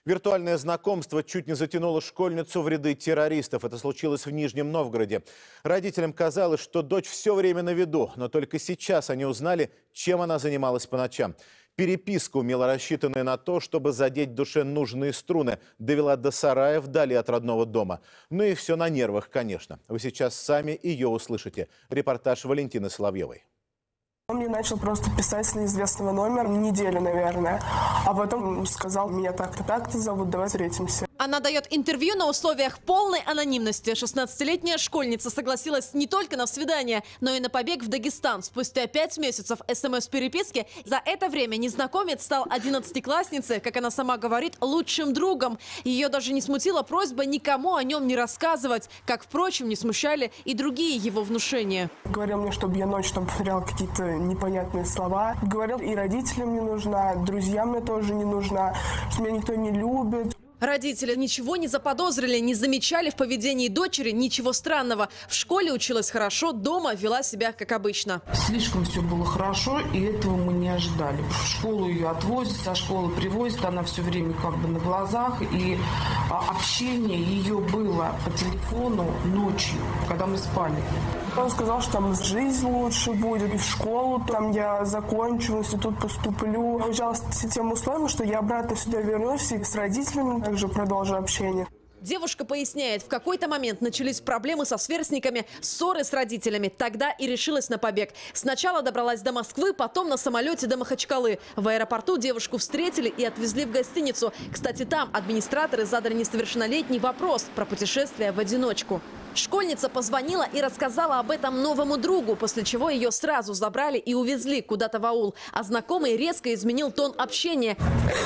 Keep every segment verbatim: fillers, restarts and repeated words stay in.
Виртуальное знакомство чуть не затянуло школьницу в ряды террористов. Это случилось в Нижнем Новгороде. Родителям казалось, что дочь все время на виду, но только сейчас они узнали, чем она занималась по ночам. Переписка, умело рассчитанная на то, чтобы задеть душе нужные струны, довела до сарая вдали от родного дома. Ну и все на нервах, конечно. Вы сейчас сами ее услышите. Репортаж Валентины Соловьевой. Он мне начал просто писать с неизвестного номера неделю, наверное. А потом сказал: меня так-то, так-то зовут, давай встретимся. Она дает интервью на условиях полной анонимности. шестнадцатилетняя школьница согласилась не только на свидание, но и на побег в Дагестан. Спустя пять месяцев смс-переписки за это время незнакомец стал одиннадцатиклассницей, как она сама говорит, лучшим другом. Ее даже не смутила просьба никому о нем не рассказывать, как, впрочем, не смущали и другие его внушения. Говорил мне, чтобы я ночью там повторял какие-то непонятные слова. Говорил, и родителям не нужна, друзьям мне тоже не нужна, что меня никто не любит. Родители ничего не заподозрили, не замечали в поведении дочери ничего странного. В школе училась хорошо, дома вела себя как обычно. Слишком все было хорошо, и этого мы не ожидали. В школу ее отвозят, со школы привозят, она все время как бы на глазах. И общение ее было по телефону ночью, когда мы спали. Он сказал, что там жизнь лучше будет, и в школу там я закончу, в институт поступлю. Я уезжала с тем условием, что я обратно сюда вернусь и с родителями также продолжу общение. Девушка поясняет, в какой-то момент начались проблемы со сверстниками, ссоры с родителями. Тогда и решилась на побег. Сначала добралась до Москвы, потом на самолете до Махачкалы. В аэропорту девушку встретили и отвезли в гостиницу. Кстати, там администраторы задали несовершеннолетний вопрос про путешествие в одиночку. Школьница позвонила и рассказала об этом новому другу, после чего ее сразу забрали и увезли куда-то в аул. А знакомый резко изменил тон общения.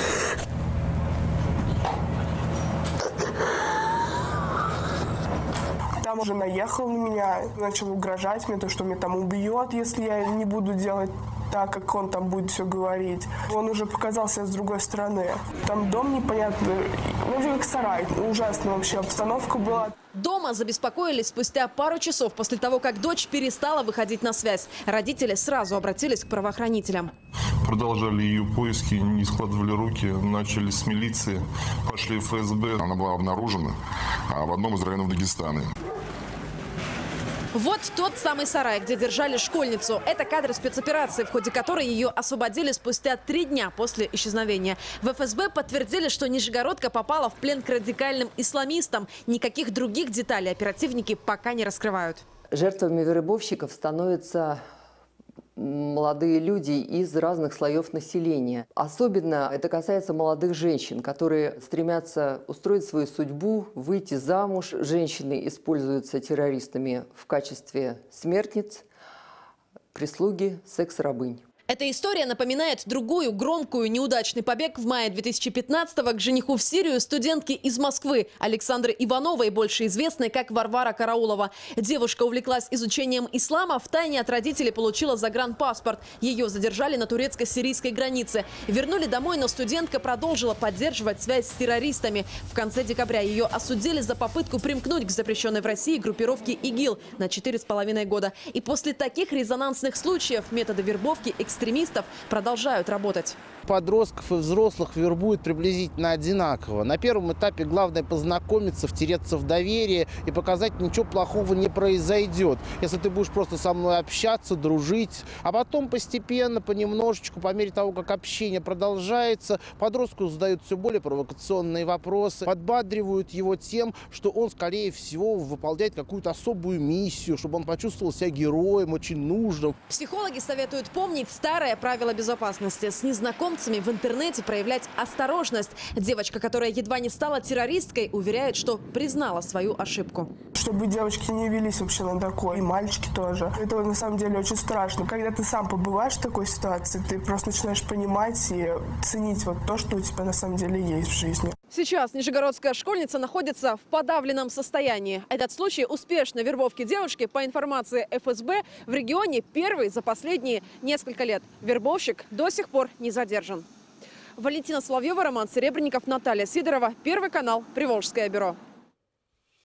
Там уже наехал на меня, начал угрожать мне, то, что меня там убьет, если я не буду делать так, как он там будет все говорить. Он уже показался с другой стороны. Там дом непонятный, вроде как сарай. Ужасная вообще обстановка была. Дома забеспокоились спустя пару часов после того, как дочь перестала выходить на связь. Родители сразу обратились к правоохранителям. Продолжали ее поиски, не складывали руки, начали с милиции, пошли в эф эс бэ. Она была обнаружена в одном из районов Дагестана. Вот тот самый сарай, где держали школьницу. Это кадры спецоперации, в ходе которой ее освободили спустя три дня после исчезновения. В эф эс бэ подтвердили, что нижегородка попала в плен к радикальным исламистам. Никаких других деталей оперативники пока не раскрывают. Жертвами вербовщиков становятся молодые люди из разных слоев населения. Особенно это касается молодых женщин, которые стремятся устроить свою судьбу, выйти замуж. Женщины используются террористами в качестве смертниц, прислуги, секс-рабынь. Эта история напоминает другую громкую неудачный побег в мае две тысячи пятнадцатого к жениху в Сирию студентки из Москвы Александры Ивановой, больше известной как Варвара Караулова. Девушка увлеклась изучением ислама, втайне от родителей получила загранпаспорт. Ее задержали на турецко-сирийской границе. Вернули домой, но студентка продолжила поддерживать связь с террористами. В конце декабря ее осудили за попытку примкнуть к запрещенной в России группировке ИГИЛ на четыре с половиной года. И после таких резонансных случаев методы вербовки экстремистов экстремистов продолжают работать. Подростков и взрослых вербуют приблизительно одинаково. На первом этапе главное познакомиться, втереться в доверие и показать, ничего плохого не произойдет. Если ты будешь просто со мной общаться, дружить, а потом постепенно, понемножечку, по мере того, как общение продолжается, подростку задают все более провокационные вопросы, подбадривают его тем, что он, скорее всего, выполняет какую-то особую миссию, чтобы он почувствовал себя героем, очень нужным. Психологи советуют помнить старое правило безопасности. С незнакомцами в интернете проявлять осторожность. Девочка, которая едва не стала террористкой, уверяет, что признала свою ошибку. Чтобы девочки не велись вообще на такое, и мальчики тоже. Это на самом деле очень страшно. Когда ты сам побываешь в такой ситуации, ты просто начинаешь понимать и ценить вот то, что у тебя на самом деле есть в жизни. Сейчас нижегородская школьница находится в подавленном состоянии. Этот случай успешной вербовки девушки, по информации эф эс бэ, в регионе первый за последние несколько лет. Вербовщик до сих пор не задержан. Валентина Соловьева, Роман Серебренников, Наталья Сидорова. Первый канал, Приволжское бюро.